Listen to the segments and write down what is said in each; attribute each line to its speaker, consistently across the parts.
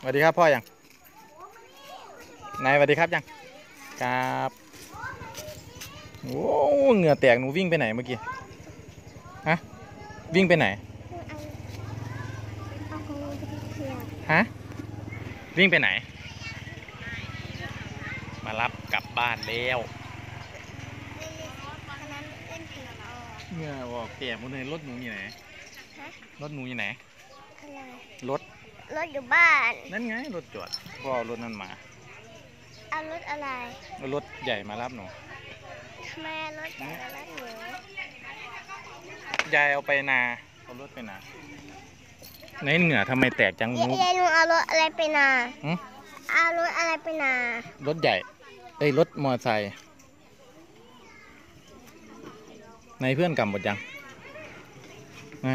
Speaker 1: วัสดีครับพ่อยังนายสวัสดีครับยังครับโอ้เหงื่อแตกหนูวิ่งไปไหนเมื่อกี้ฮะวิ่งไปไหนฮะวิ่งไปไหนมารับกลับบ้านแล้วเหงื่อออกแตกหมดเลยรถหนูอยู่ไหนรถหนูอยู่ไหนรถ
Speaker 2: อยู่บ้าน
Speaker 1: นั่นไงรถจอดพ่อรถนั่นมา
Speaker 2: เอารถอะไร
Speaker 1: รถใหญ่มารับหนู
Speaker 2: ทำไมรถใหญ่มารับหนู
Speaker 1: ยายเอาไปนาเอารถไปนาในเหงื่อทำไมแตกจัง
Speaker 2: ยายหนูเอารถอะไรไปนาเอารถอะไรไปนาร
Speaker 1: ถใหญ่รถมอเตอร์ไซค์ในเพื่อนกำหมดยังไหน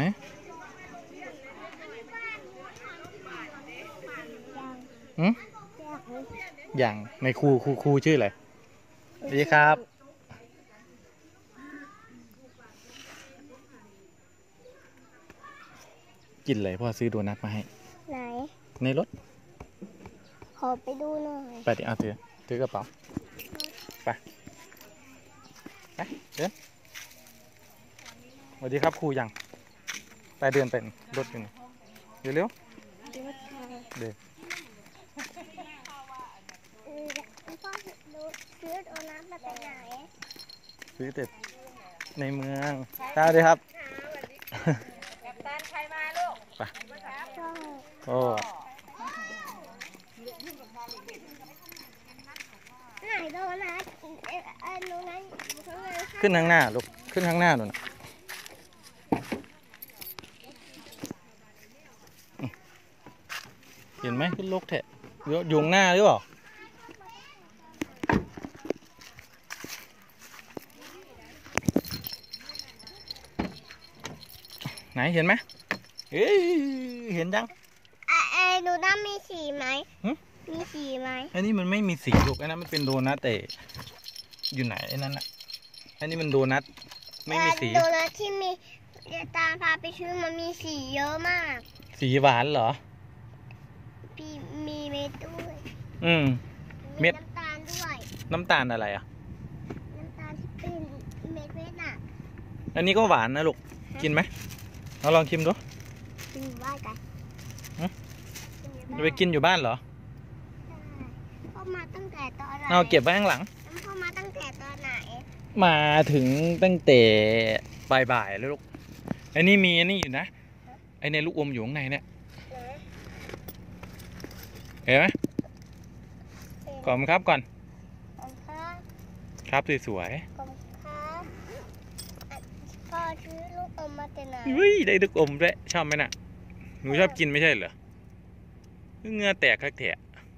Speaker 1: อย่างในครูชื่ออะไรสวัสดีครับกินเลยพ่อซื้อโดนัทมาให้
Speaker 2: ไหน
Speaker 1: ในรถ
Speaker 2: ขอไปดูหน่อย
Speaker 1: ไปดิเอาถือกระเป๋าไปเดินสวัสดีครับครูยังไปเดินเป็นรถอยู่เร็วเดิน
Speaker 2: ซื้อโดนัทมาจากไหน
Speaker 1: ซื้อแต่ในเมืองสวัสดีครับ
Speaker 3: กัปตันใครมาลูก
Speaker 1: ไปโอ้
Speaker 2: ไหนโดนัทโดนัท
Speaker 1: ขึ้นข้างหน้าลูกขึ้นข้างหน้าหนูนะเห็นไหมขึ้นลกแทะยุงหน้าหรือเปล่าไหนเห็นไหมเห็นยัง
Speaker 2: โดนัทมีสีไหมมีสีไหม
Speaker 1: อันนี้มันไม่มีสีลูกอันนั้นมันเป็นโดนัทแต่อยู่ไหนไอ้นั่นน่ะอันนี้มันโดนัทไม่มีสี
Speaker 2: โดนัทที่มีตาพาไปซื้อมันมีสีเยอะมาก
Speaker 1: สีหวานเหรอ
Speaker 2: มีเม็ดด้วย
Speaker 1: เม็ด
Speaker 2: น้ำตาลด้วย
Speaker 1: น้ำตาลอะไรอ่ะ
Speaker 2: น้ำตาลที่เป็นเม็ดอ่ะ
Speaker 1: อันนี้ก็หวานนะลูกกินไหมเราลองชิมดู
Speaker 2: กินบ้านกัน
Speaker 1: จะไปกินอยู่บ้านเหรอ
Speaker 2: พ่อมาตั้งแต่ตอนไหน
Speaker 1: เอาเก็บไว้ข้างหลัง
Speaker 2: พ่อมาตั้งแต่ตอนไหน
Speaker 1: มาถึงตั้งแต่บ่ายแล้วลูกไอ้นี่มีอันนี้อยู่นะไอ้ในลูกอมอยู่ข้างในเนี่ยเห็นไหมขอบคุณครับก่อนครับสวย
Speaker 2: ๆขอบคุณครับพ่อซื้อลูกอมมาแต่ไหน
Speaker 1: ได้ลูกอมด้วยชอบไหมน่ะหนูชอบกินไม่ใช่เหรอเหงื่อแตกแทะ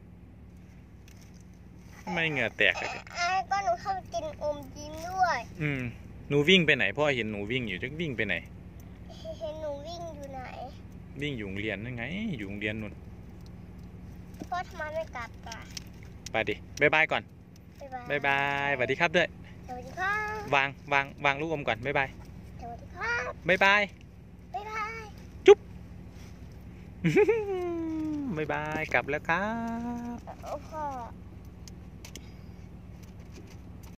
Speaker 1: ทำไมเหงื่อแตกแทะ
Speaker 2: ก็หนูชอบกินอมยิ้มด้วย
Speaker 1: หนูวิ่งไปไหนพ่อเห็นหนูวิ่งอยู่จะวิ่งไปไหน
Speaker 2: เห็นหนูวิ่งอยู่ไหน
Speaker 1: วิ่งอยู่โรงเรียนนั่นไงอยู่โรงเรียนนู่น
Speaker 2: พ่อทำไมไม่กลับอ่ะ
Speaker 1: ไปดิบ๊ายบายก่อนบ๊ายบายสวัสดีครับด้วย
Speaker 2: สวัสดีครับ
Speaker 1: วางลูกอมก่อนบ๊ายบาย
Speaker 2: สวัสดีครับ
Speaker 1: บ๊ายบาย
Speaker 2: จุ๊บ
Speaker 1: บ๊ายบายกลับแล้วครับ
Speaker 2: พ่อ